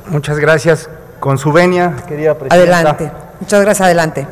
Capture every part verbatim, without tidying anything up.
Muchas gracias. Con su venia, querida presidenta. Adelante. Muchas gracias, adelante.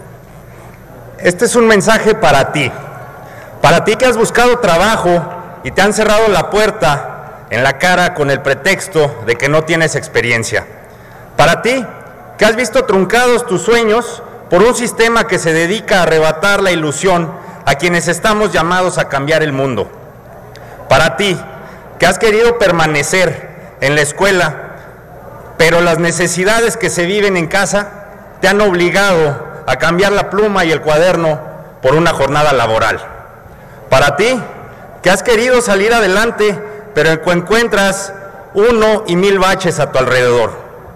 Este es un mensaje para ti. Para ti que has buscado trabajo y te han cerrado la puerta en la cara con el pretexto de que no tienes experiencia. Para ti que has visto truncados tus sueños por un sistema que se dedica a arrebatar la ilusión a quienes estamos llamados a cambiar el mundo. Para ti que has querido permanecer en la escuela, pero las necesidades que se viven en casa te han obligado a cambiar la pluma y el cuaderno por una jornada laboral. Para ti, que has querido salir adelante, pero encuentras uno y mil baches a tu alrededor.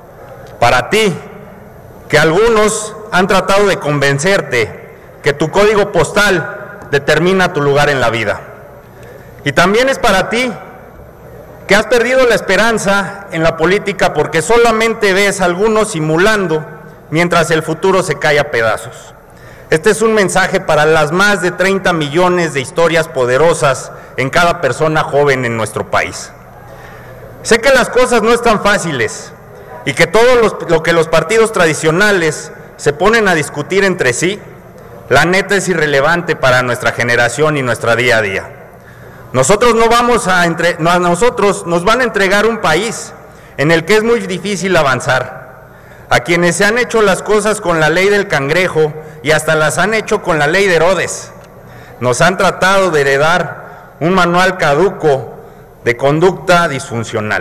Para ti, que algunos han tratado de convencerte que tu código postal determina tu lugar en la vida. Y también es para ti, que has perdido la esperanza en la política porque solamente ves a algunos simulando mientras el futuro se cae a pedazos. Este es un mensaje para las más de treinta millones de historias poderosas en cada persona joven en nuestro país. Sé que las cosas no están fáciles y que todo los, lo que los partidos tradicionales se ponen a discutir entre sí, la neta es irrelevante para nuestra generación y nuestra día a día. Nosotros no vamos a entre, no, a nosotros nos van a entregar un país en el que es muy difícil avanzar. A quienes se han hecho las cosas con la ley del cangrejo y hasta las han hecho con la ley de Herodes. Nos han tratado de heredar un manual caduco de conducta disfuncional.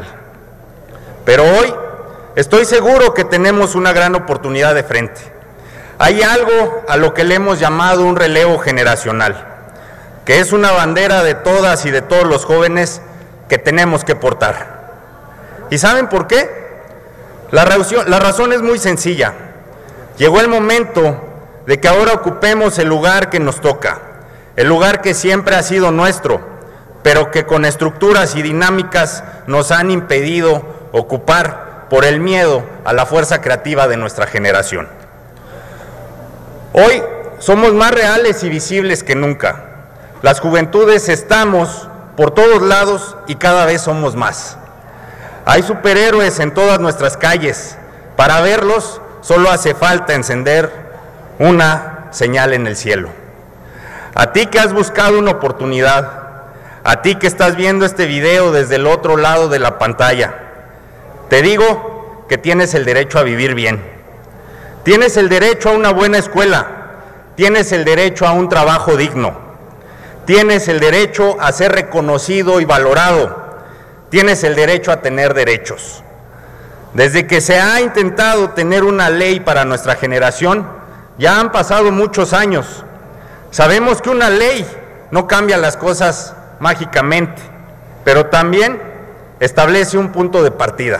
Pero hoy estoy seguro que tenemos una gran oportunidad de frente. Hay algo a lo que le hemos llamado un relevo generacional, que es una bandera de todas y de todos los jóvenes que tenemos que portar. ¿Y saben por qué? La razón, la razón es muy sencilla. Llegó el momento de que ahora ocupemos el lugar que nos toca, el lugar que siempre ha sido nuestro, pero que con estructuras y dinámicas nos han impedido ocupar por el miedo a la fuerza creativa de nuestra generación. Hoy somos más reales y visibles que nunca. Las juventudes estamos por todos lados y cada vez somos más. Hay superhéroes en todas nuestras calles. Para verlos solo hace falta encender una señal en el cielo. A ti que has buscado una oportunidad, a ti que estás viendo este video desde el otro lado de la pantalla, te digo que tienes el derecho a vivir bien. Tienes el derecho a una buena escuela, tienes el derecho a un trabajo digno. Tienes el derecho a ser reconocido y valorado. Tienes el derecho a tener derechos. Desde que se ha intentado tener una ley para nuestra generación, ya han pasado muchos años. Sabemos que una ley no cambia las cosas mágicamente, pero también establece un punto de partida.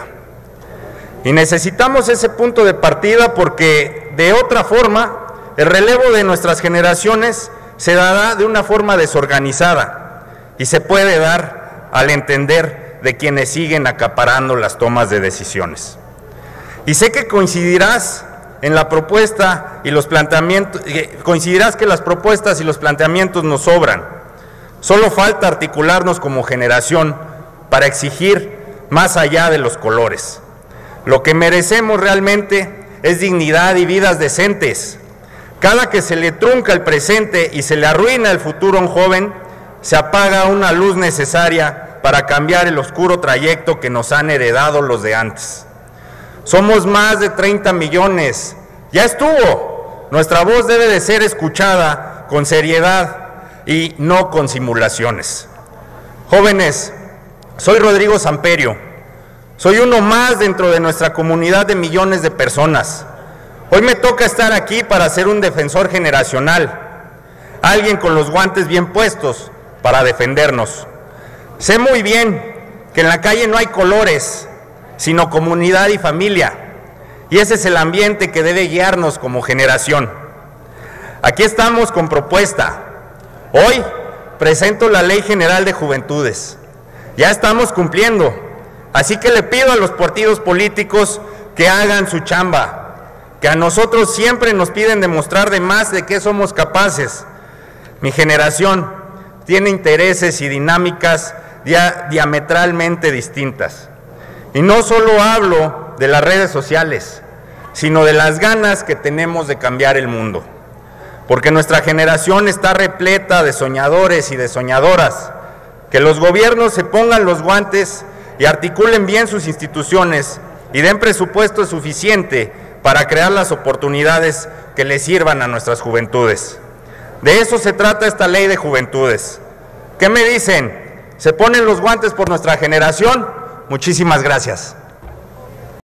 Y necesitamos ese punto de partida porque, de otra forma, el relevo de nuestras generaciones se dará de una forma desorganizada y se puede dar al entender de quienes siguen acaparando las tomas de decisiones. Y sé que coincidirás en la propuesta y los planteamientos, coincidirás que las propuestas y los planteamientos nos sobran. Solo falta articularnos como generación para exigir más allá de los colores. Lo que merecemos realmente es dignidad y vidas decentes. Cada que se le trunca el presente y se le arruina el futuro a un joven, se apaga una luz necesaria para cambiar el oscuro trayecto que nos han heredado los de antes. Somos más de treinta millones. ¡Ya estuvo! Nuestra voz debe de ser escuchada con seriedad y no con simulaciones. Jóvenes, soy Rodrigo Samperio. Soy uno más dentro de nuestra comunidad de millones de personas. Hoy me toca estar aquí para ser un defensor generacional, alguien con los guantes bien puestos para defendernos. Sé muy bien que en la calle no hay colores, sino comunidad y familia, y ese es el ambiente que debe guiarnos como generación. Aquí estamos con propuesta. Hoy presento la Ley General de Juventudes. Ya estamos cumpliendo, así que le pido a los partidos políticos que hagan su chamba, que a nosotros siempre nos piden demostrar de más de qué somos capaces. Mi generación tiene intereses y dinámicas dia- diametralmente distintas. Y no solo hablo de las redes sociales, sino de las ganas que tenemos de cambiar el mundo. Porque nuestra generación está repleta de soñadores y de soñadoras. Que los gobiernos se pongan los guantes y articulen bien sus instituciones y den presupuesto suficiente para crear las oportunidades que les sirvan a nuestras juventudes. De eso se trata esta ley de juventudes. ¿Qué me dicen? ¿Se ponen los guantes por nuestra generación? Muchísimas gracias.